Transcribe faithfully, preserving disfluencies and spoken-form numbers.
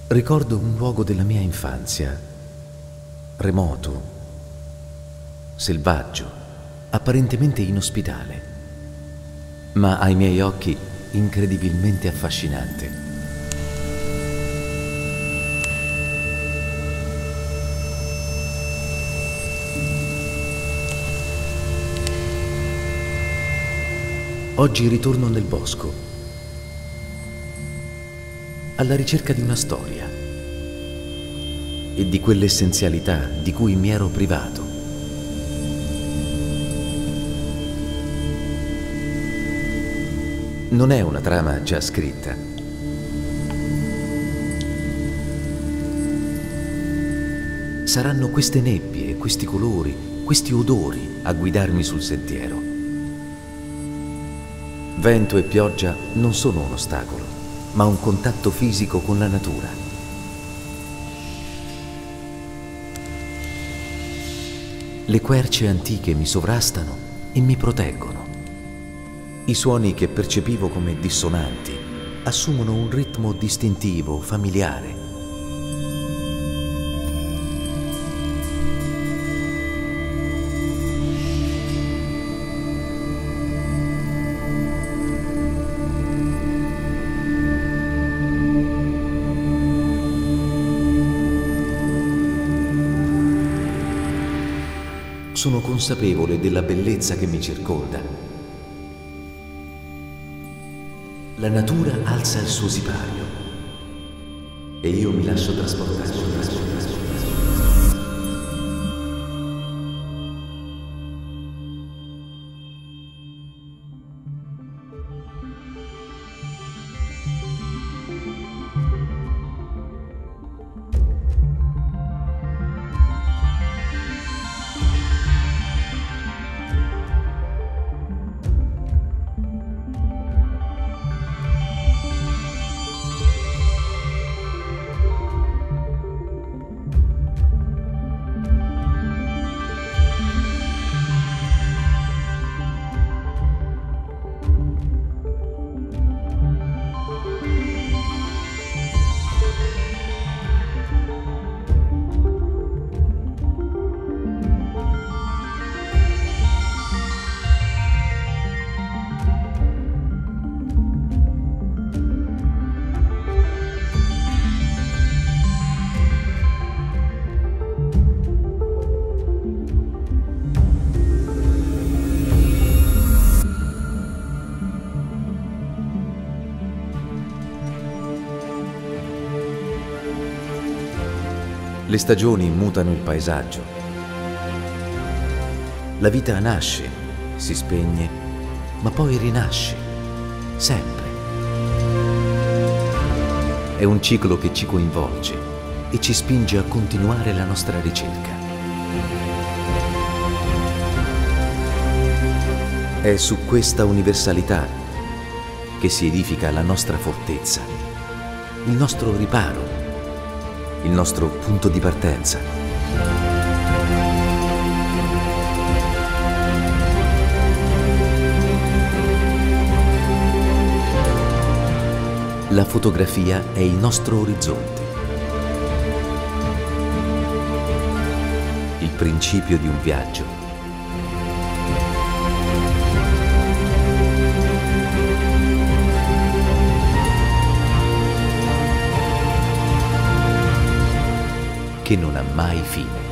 Ricordo un luogo della mia infanzia, remoto, selvaggio, apparentemente inospitale, ma ai miei occhi incredibilmente affascinante. Oggi ritorno nel bosco, alla ricerca di una storia e di quell'essenzialità di cui mi ero privato. Non è una trama già scritta. Saranno queste nebbie, questi colori, questi odori a guidarmi sul sentiero. Vento e pioggia non sono un ostacolo, ma un contatto fisico con la natura. Le querce antiche mi sovrastano e mi proteggono. I suoni che percepivo come dissonanti assumono un ritmo distintivo, familiare. Sono consapevole della bellezza che mi circonda. La natura alza il suo sipario e io mi lascio trasportare. Le stagioni mutano il paesaggio. La vita nasce, si spegne, ma poi rinasce, sempre. È un ciclo che ci coinvolge e ci spinge a continuare la nostra ricerca. È su questa universalità che si edifica la nostra fortezza, il nostro riparo, il nostro punto di partenza. La fotografia è il nostro orizzonte, il principio di un viaggio. Che non ha mai fine.